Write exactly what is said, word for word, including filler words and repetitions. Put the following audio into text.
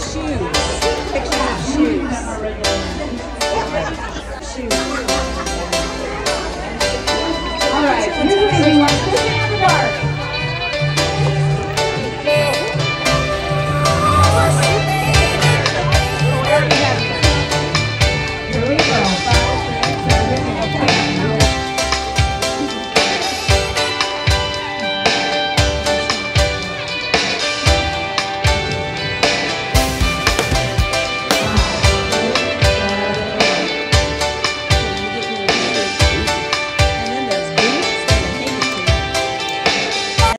shoes. Pictures of shoes. Shoes. All right, here's what we do.